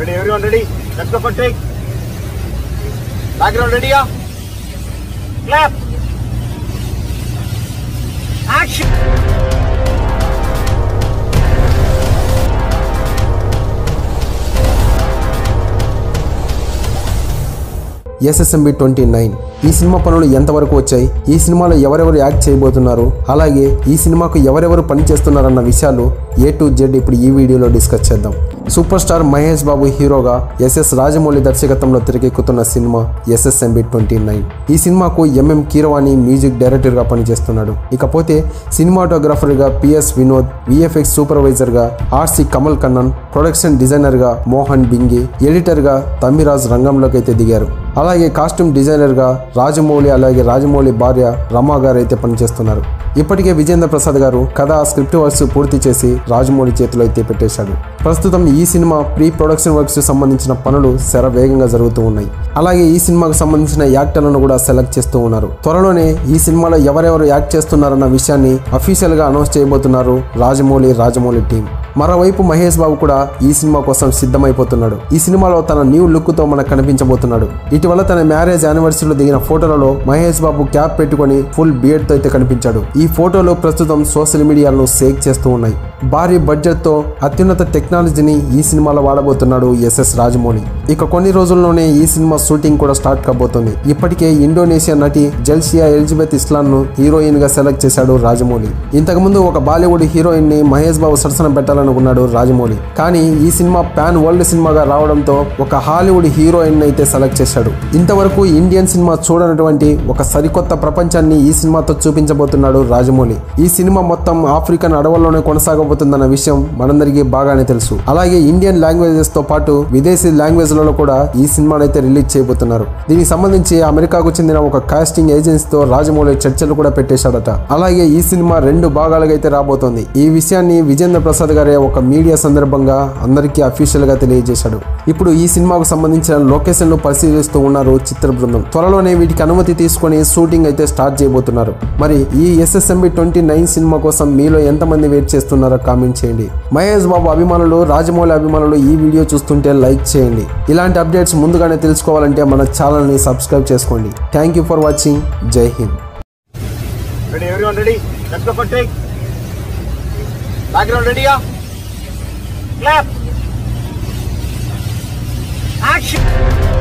Ready, everyone ready? Let's go for take. Background ready, yeah? Clap. Action. SSMB 29 ఈ cinema పనులు ఎంతవరకు వచ్చాయి, ఈ సినిమాలో ఎవరెవరు యాక్ట్ చేయబోతున్నారు, అలాగే ఈ సినిమాకు ఎవరెవరు పని చేస్తున్నారన్న విషయాలు A to Z ఇప్పుడు ఈ వీడియోలో డిస్కస్ చేద్దాం. సూపర్ స్టార్ మహేష్ బాబు హీరోగా SS రాజమౌళి దర్శకత్వంలో తెరకెక్కుతున్న సినిమా SSMB 29. ఈ సినిమాకు MM కీరవాణి మ్యూజిక్ డైరెక్టర్గా పనిచేస్తున్నాడు. ఇకపోతే సినిమాటోగ్రాఫర్గా PS వినోద్, VFX సూపర్వైజర్గా RC కమల్ కన్నన్, ప్రొడక్షన్ డిజైనర్గా మోహన్ బింగి, ఎడిటర్గా తమ్మిరాజ్ రంగంలోకి అయితే దిగారు. అలాగే కాస్ట్యూమ్ డిజైనర్గా రాజమౌళి, అలాగే రాజమౌళి భార్య రమా గారు అయితే పనిచేస్తున్నారు. ఇప్పటికే విజేంద్ర ప్రసాద్ గారు కథ స్క్రిప్ట్ వర్క్స్ పూర్తి చేసి రాజమౌళి చేతిలో అయితే పెట్టేశాడు. ప్రస్తుతం ఈ సినిమా ప్రీ ప్రొడక్షన్ వర్క్స్ సంబంధించిన పనులు శరవేగంగా జరుగుతూ ఉన్నాయి. అలాగే ఈ సినిమాకు సంబంధించిన యాక్టర్లను కూడా సెలెక్ట్ చేస్తూ ఉన్నారు. త్వరలోనే ఈ సినిమాలో ఎవరెవరు యాక్ట్ చేస్తున్నారన్న విషయాన్ని అఫీషియల్ గా అనౌన్స్ చేయబోతున్నారు రాజమౌళి టీం. మరోవైపు మహేష్ బాబు కూడా ఈ సినిమా కోసం సిద్ధమైపోతున్నాడు. ఈ సినిమాలో తన న్యూ లుక్ తో మనకు కనిపించబోతున్నాడు. ఇటీవల తన మ్యారేజ్ యానివర్సరీలో దిగిన ఫోటోలలో మహేష్ బాబు క్యాప్ పెట్టుకుని ఫుల్ బియర్డ్ తో అయితే కనిపించాడు. ఈ ఫోటోలు ప్రస్తుతం సోషల్ మీడియాలో షేక్ చేస్తూ ఉన్నాయి. భారీ బడ్జెట్ తో అత్యున్నత టెక్నాలజీని ఈ సినిమాలో వాడబోతున్నాడు SS రాజమౌళి. ఇక కొన్ని రోజుల్లోనే ఈ సినిమా షూటింగ్ కూడా స్టార్ట్ కాబోతుంది. ఇప్పటికే ఇండోనేషియా నటి జెల్సియా ఎలిజబెత్ ఇస్లాన్ ను హీరోయిన్ గా సెలెక్ట్ చేశాడు రాజమౌళి. ఇంతకుముందు ఒక బాలీవుడ్ హీరోయిన్ ని మహేష్ బాబు సరసన పెట్టాలనుకున్నాడు రాజమౌళి. కానీ ఈ సినిమా పాన్ వరల్డ్ సినిమాగా రావడంతో ఒక హాలీవుడ్ హీరోయిన్ అయితే సెలెక్ట్ చేశాడు. ఇంతవరకు ఇండియన్ సినిమా చూడనటువంటి ఒక సరికొత్త ప్రపంచాన్ని ఈ సినిమాతో చూపించబోతున్నాడు రాజమౌళి. ఈ సినిమా మొత్తం ఆఫ్రికన్ అడవుల్లోనే కొనసాగబోతుందన్న విషయం మనందరికీ బాగానే తెలుసు. అలాగే ఇండియన్ లాంగ్వేజెస్ తో పాటు విదేశీ లాంగ్వేజ్లలో కూడా ఈ సినిమాను అయితే రిలీజ్ చేయబోతున్నారు. దీనికి సంబంధించి అమెరికాకు చెందిన ఒక కాస్టింగ్ ఏజెన్సీతో రాజమౌళి చర్చలు కూడా పెట్టేశాడట. అలాగే ఈ సినిమా 2 భాగాలుగా అయితే రాబోతోంది. ఈ విషయాన్ని విజేంద్ర ప్రసాద్ గారే ఒక మీడియా సందర్భంగా అందరికీ అఫీషియల్ గా తెలియజేశాడు. ఇప్పుడు ఈ సినిమాకు సంబంధించిన లొకేషన్లు పరిశీలిస్తూ ఉన్నారు చిత్ర బృందం. త్వరలోనే వీటికి అనుమతి తీసుకొని షూటింగ్ అయితే స్టార్ట్ చేయబోతున్నారు. మరి ఈ SSMB 29 సినిమా కోసం మీలో ఎంతమంది వెయిట్ చేస్తున్నారో కామెంట్ చేయండి. మహేష్ బాబు అభిమానులు, రాజమౌళి అభిమానులు ఈ వీడియో చూస్తుంటే లైక్ చేయండి. ఇలాంటి అప్డేట్స్ ముందుగానే తెలుసుకోవాలంటే మన ఛానల్ ని సబ్స్క్రైబ్ చేసుకోండి. Thank you for watching. జై హింద్. Ready, everyone ready? Let's go for take. Background ready, yeah? Clap. Action.